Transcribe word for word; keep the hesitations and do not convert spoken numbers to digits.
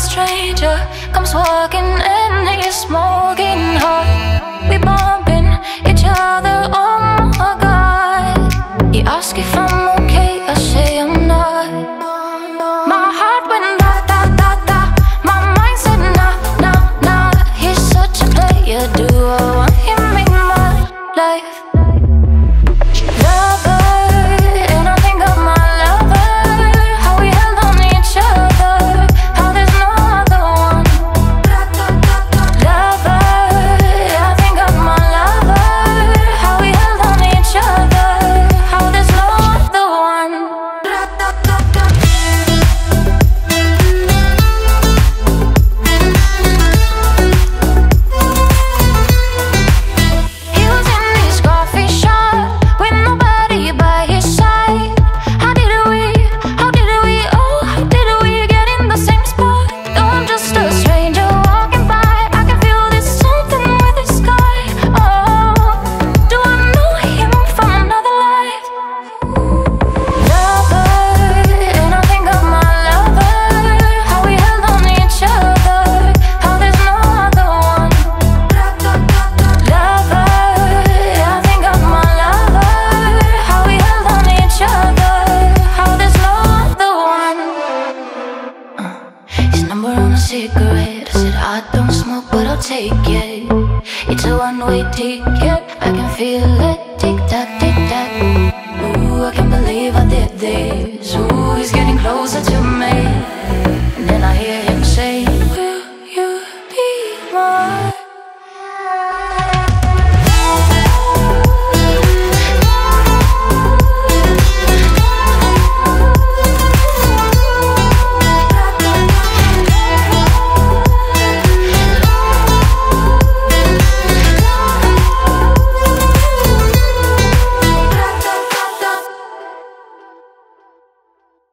stranger comes walking and he's smoking hot. We bumping each other, oh my God. He asks if I'm okay, I say I'm not. My heart went da da da da. My mind said nah nah nah. He's such a player, do I want him in my life? Cigarette, I said I don't smoke but I'll take it. It's a one-way ticket, I can feel it, tick-tock, tick.